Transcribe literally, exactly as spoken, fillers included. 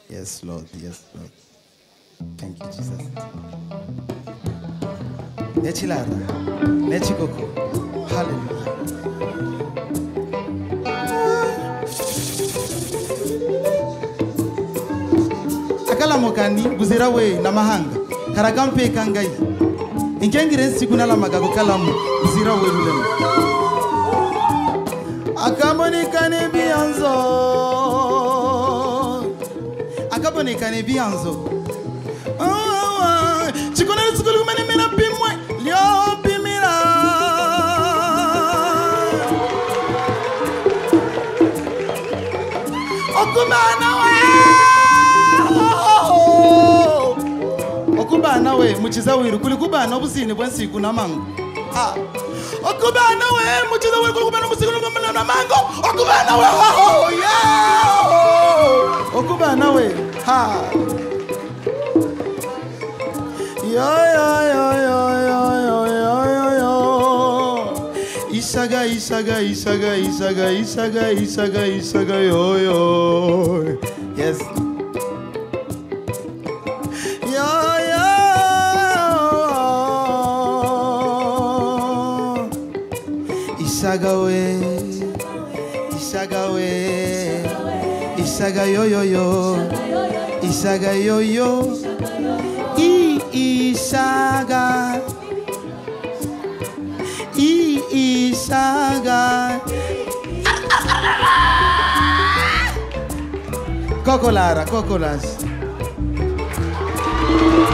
Yes, Lord. Yes, Lord. Thank you, Jesus. Nechilara. Nechikoko. Hallelujah. Akala mokani buzira we na mahanga. Karagampe kangai. Ingengire siku na la magago kalamu buzira we lulema. Akamoni kane bianzo. Akamoni kane bianzo. Ah, chikona sikulu mene mena pimwe lio pimira. Okumana we. Okubana we muchiza wiru kulikubana obusine bwensiku namango. Ah. Okubana we muchiza wiru kulikubana obusine namango. Okubana we. Oh yeah. Okubana we. Ha. Yo yo yo yo yo yo yo yo. Ishaga ishaga ishaga ishaga ishaga ishaga ishaga yo yo. Yes. Ishaga we, Ishaga we, Ishaga yo yo yo, Ishaga yo yo, I Ishaga, I Ishaga, Cocolara, Cocolas.